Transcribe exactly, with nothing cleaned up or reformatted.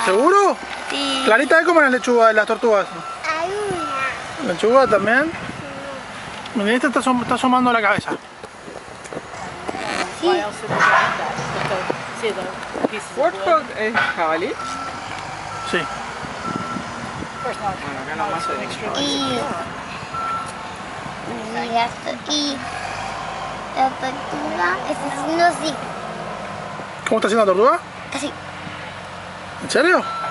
¿Seguro? Sí. Clarita, ¿hay como en las lechugas de las tortugas? Hay una. ¿Lechuga también? Mira, esta está, asom está asomando la cabeza. Sí. ¿Warthog es jabalí? Sí. Bueno, acá nomás se Y, y, la, y la tortuga está haciendo así. ¿Cómo está haciendo la tortuga? Así. ¿En serio?